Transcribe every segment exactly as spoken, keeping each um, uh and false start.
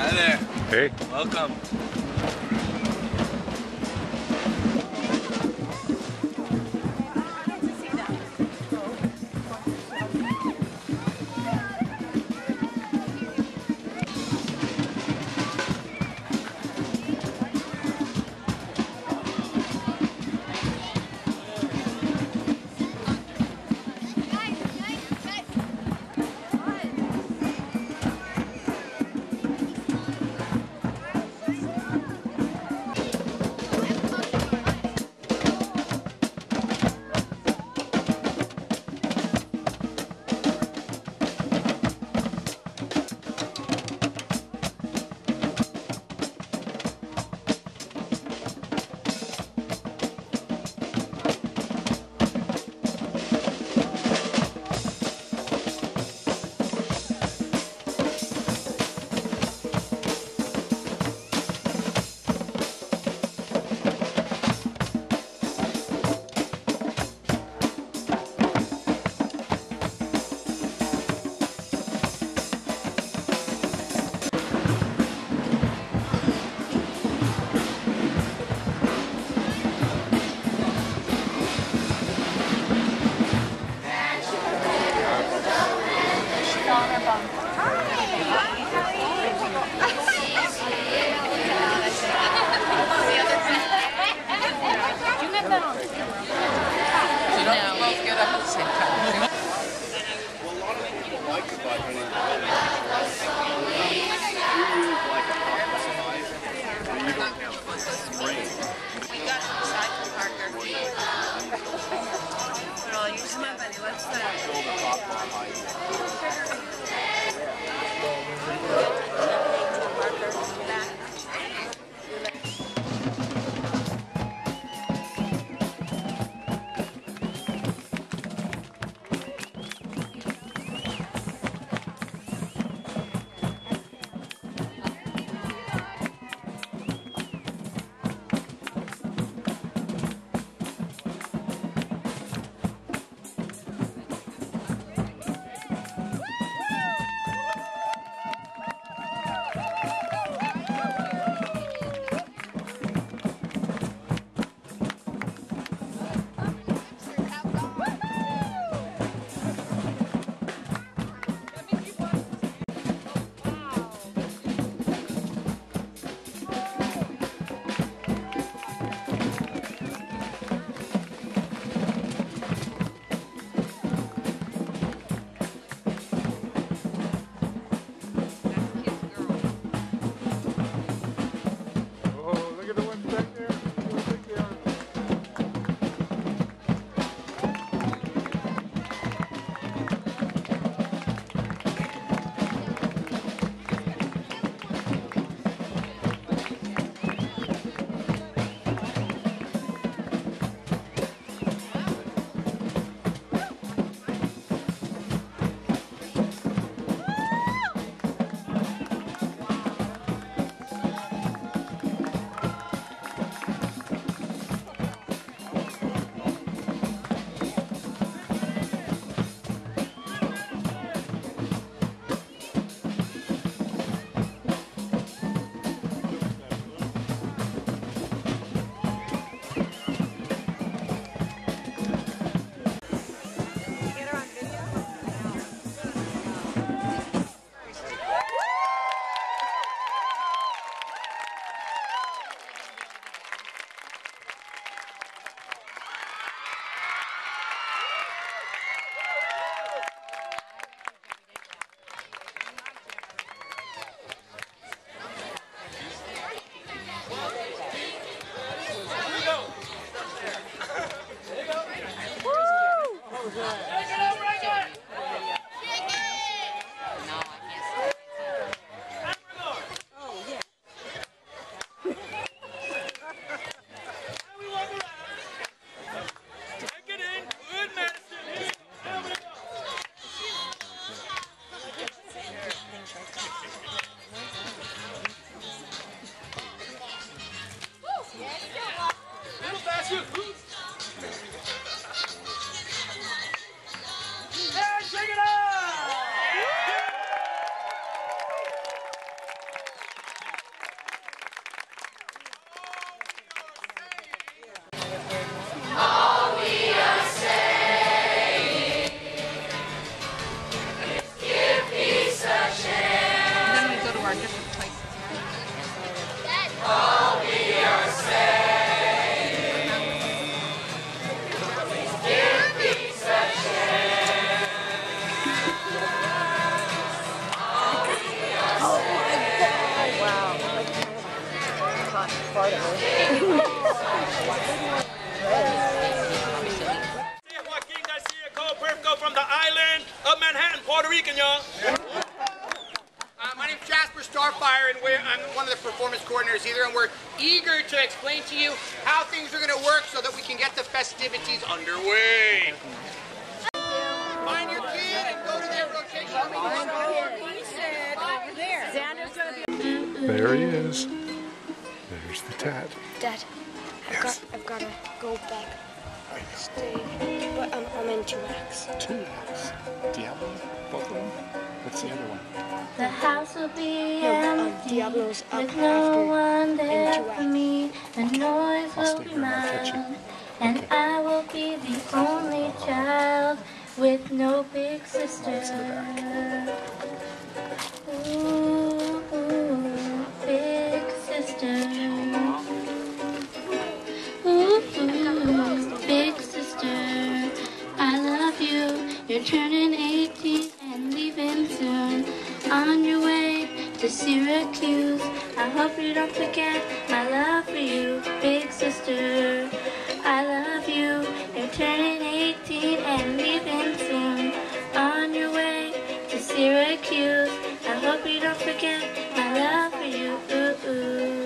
Hi there. Hey. Welcome. not part of it. Joaquin Garcia, co-Perfco from the island of Manhattan, Puerto Rican, y'all. Uh, my name's Jasper Starfire, and we're, I'm one of the performance coordinators either, and we're eager to explain to you how things are going to work so that we can get the festivities underway. Find your kid and go to their rotation. He said over there. Xander's going to be... There he is. There's the tat. Dad, I've Yes. got I've got to go back. Stay. But I'm I'm in two acts. Two acts. Diablo? Both of them? What's the other one? The house will be No, um, empty Diablo's up with no one after there in two for acts. me. The noise I'll will stay be here and I'll catch you. mine, and Okay. I will be the only child with no big sister. Ooh, ooh, big sister. Ooh, ooh, big sister. I love you. You're turning eighteen and leaving soon. On your way to Syracuse. I hope you don't forget my love for you, big sister. I love you. You're turning eighteen and leaving soon. On your way to Syracuse. I hope you don't forget my love for you. Ooh, ooh.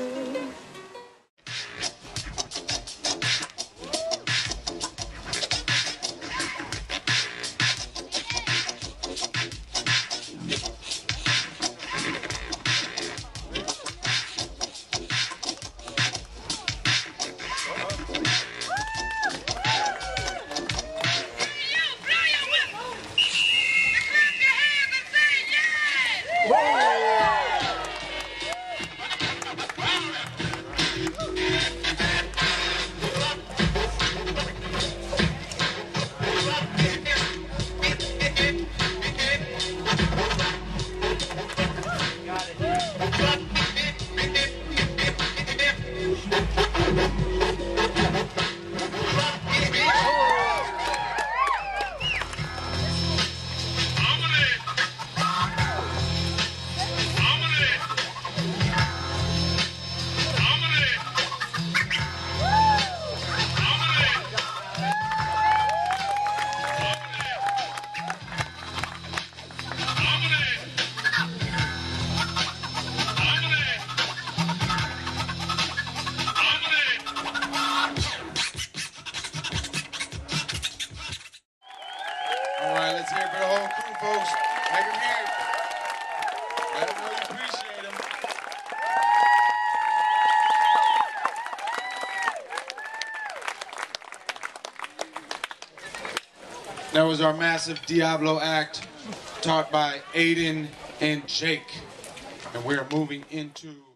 All right, let's hear it for the whole crew, folks. Make them hear it. Let them know you appreciate them. That was our massive Diablo act taught by Aiden and Jake. And we're moving into